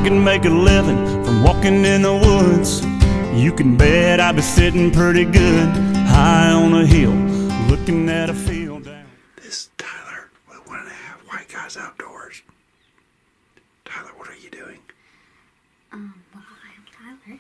I can make a living from walking in the woods, you can bet I'd be sitting pretty good high on a hill, looking at a field down. This is Tyler with 1.5 White Guys Outdoors. Tyler, what are you doing? Well, I'm Tyler.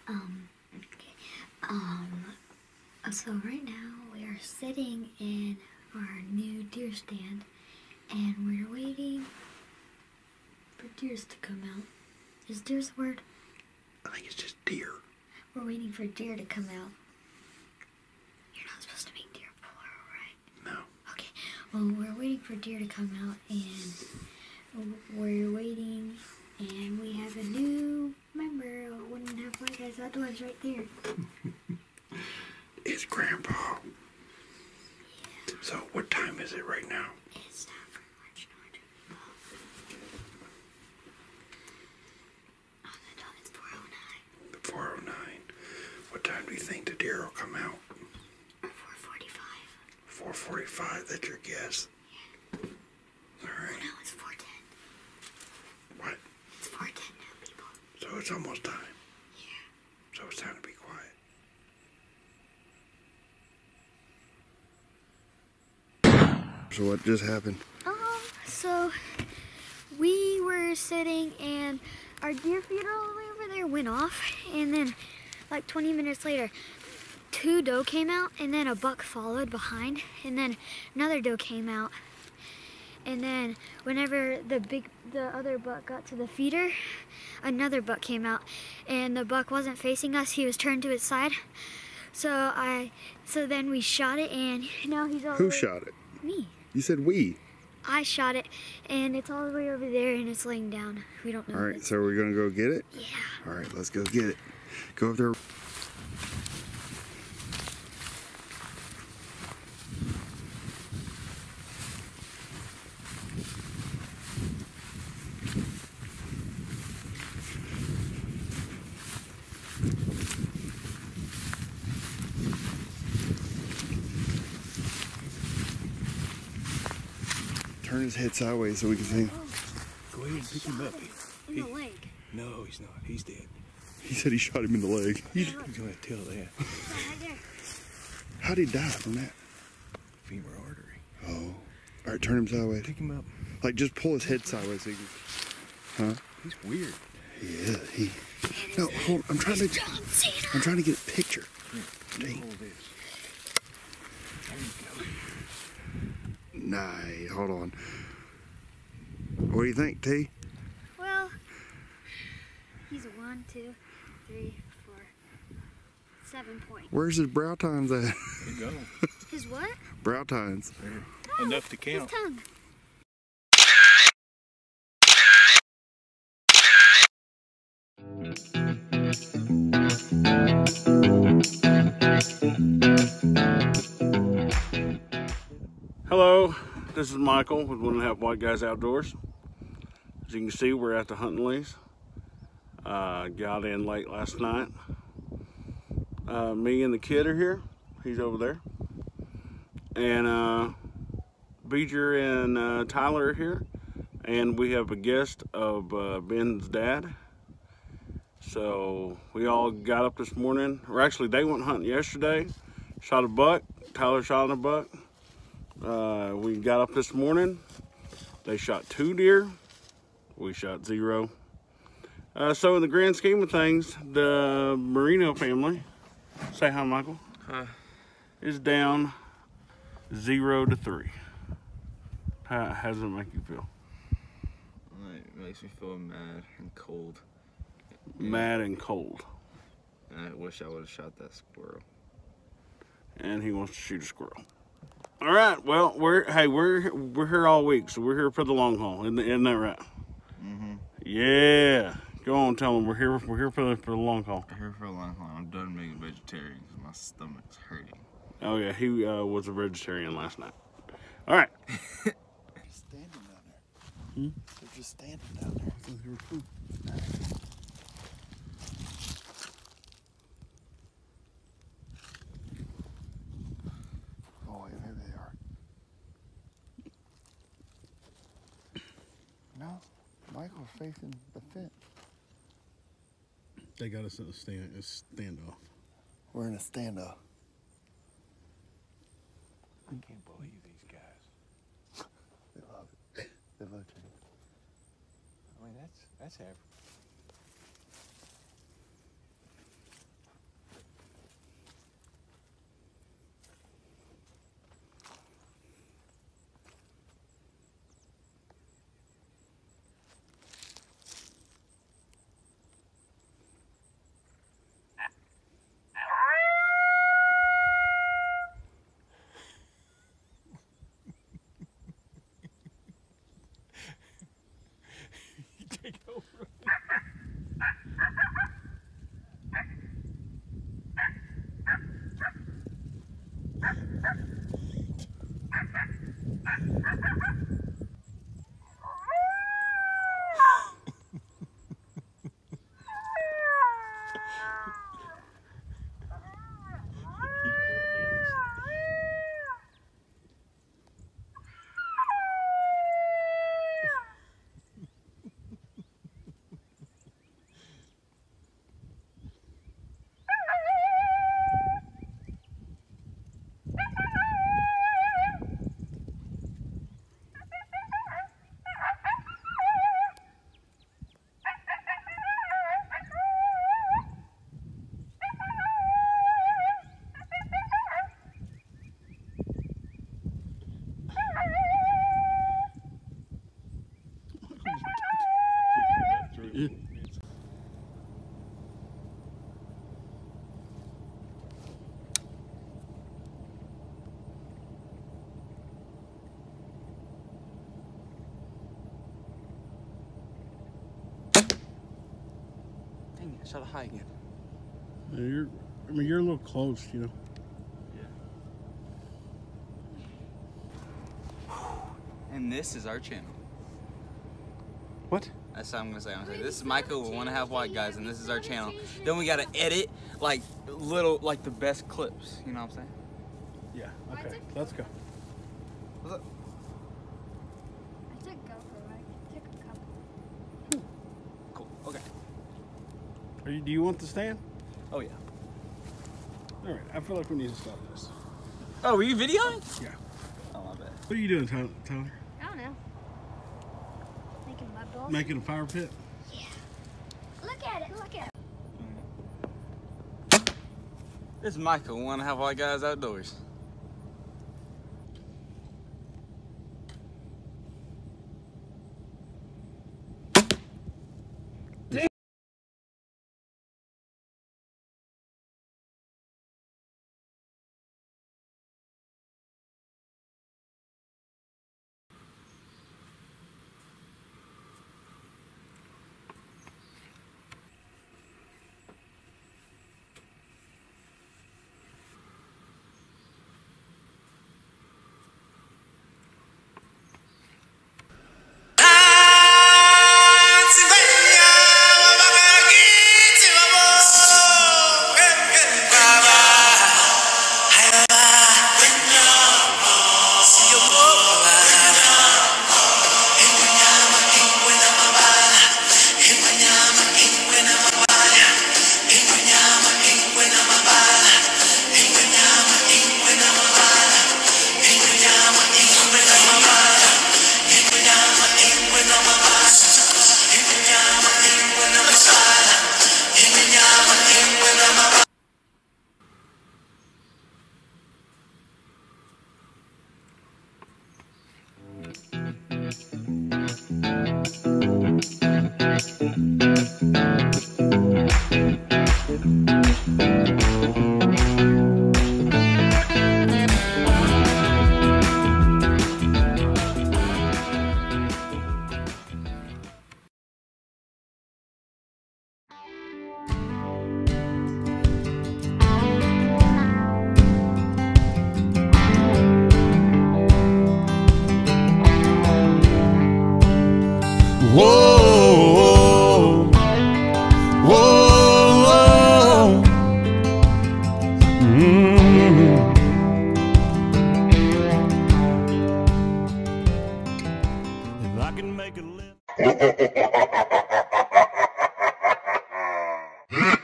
So right now we are sitting in our new deer stand, and we're waiting for deers to come out. Is deer's the word? I think it's just deer. We're waiting for deer to come out. You're not supposed to make deer plural, right? No. Okay. Well, we're waiting for deer to come out, and we're waiting, and we have a new member of 1.5 White Guys Outdoors right there. It's Grandpa. Yeah. So, what time is it right now? It's time for lunch. Oh, it's 4:09. 4:09. What time do you think the deer will come out? 4:45. 4:45, that's your guess? Yeah. Alright. Oh, no, it's 4:10. What? It's 4:10 now, people. So it's almost time. Yeah. So it's time to be quiet. So what just happened? So we were sitting and our deer feeder all the way over there went off, and then like 20 minutes later 2 doe came out, and then a buck followed behind, and then another doe came out, and then whenever the other buck got to the feeder, another buck came out, and the buck wasn't facing us, he was turned to his side. So then we shot it, and now he's all Who shot it? Me. You said we. I shot it, and it's all the way over there, and it's laying down. We don't know. Alright, so we're gonna go get it? Yeah. Alright, let's go get it. Go up there. Turn his head sideways so we can see him. Go ahead and pick him up. In the leg. No, he's not. He's dead. He said he shot him in the leg. He's gonna tell that. Right there. How'd he die from that? Femur artery. Oh. Alright, turn him sideways. Pick him up. Like, just pull his head sideways so you can... Huh? He's weird. Yeah, No, hold on. I'm trying to get a picture. Here, hold this. There you go. Nah, hold on. What do you think, T? Well, he's a 1, 2, 3, 4, 7 point. Where's his brow tines at? There you go. His what? Brow tines. Oh, Enough to count. His tongue. Hello, this is Michael with 1.5 White Guys Outdoors. As you can see, we're at the hunting lease. Got in late last night. Me and the kid are here. He's over there. And Beeger and Tyler are here. And we have a guest of Ben's dad. So we all got up this morning, or actually they went hunting yesterday, shot a buck. Tyler shot a buck. We got up this morning. They shot 2 deer. We shot 0. So in the grand scheme of things, the Marino family, say hi, Michael. Hi. Is down 0 to 3. How does it make you feel? It makes me feel mad and cold. Mad and cold. And I wish I would have shot that squirrel. And he wants to shoot a squirrel. All right. Well, we're here all week, so we're here for the long haul. Isn't that right? Mm-hmm. Yeah. Go on, tell them we're here for the long haul. I'm here for a long haul. I'm done being a vegetarian because my stomach's hurting. Oh yeah, he was a vegetarian last night. All right. Standing down there. They're just standing down there. I thought they were cool. Oh, yeah, there they are. No, Michael's facing the fence. They got us in a standoff. We're in a standoff. I can't believe these guys. They love it. They love change. I mean, that's average. Take over. Dang it, I shot a high again. You're a little close, you know. And this is our channel. What? That's what I'm gonna say. This is Michael with 1.5 White Guys, and this is our channel. Then we gotta edit like the best clips. You know what I'm saying? Yeah. Okay. Let's go. What's up? I took GoPro, I took a couple. Cool. Okay. Do you want the stand? Oh yeah. All right. I feel like we need to stop this. Oh, were you videoing? Yeah. Oh my bad. What are you doing, Tyler? I don't know. Making mud balls. Making a fire pit? Yeah. Look at it, look at it. This is Michael, 1.5 White Guys Outdoors. Whoa, whoa, whoa. If I can make a living.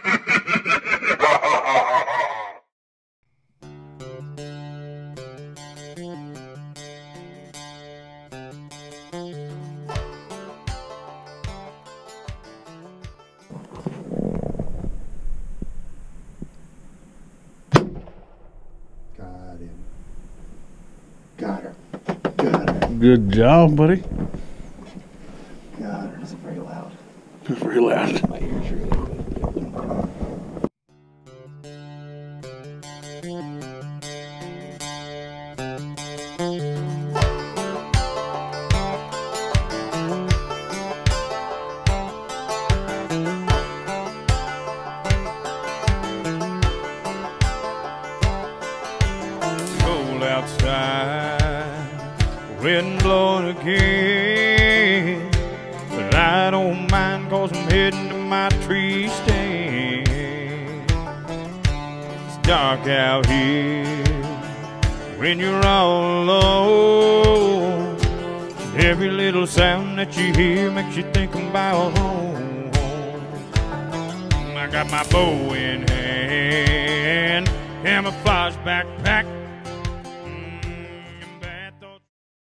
Good job, buddy. God, it's very loud. Very loud. My ears really good. Cold outside, wind blowing again, but I don't mind 'cause I'm heading to my tree stand. It's dark out here when you're all alone. Every little sound that you hear makes you think about home. I got my bow in hand, camouflage backpack,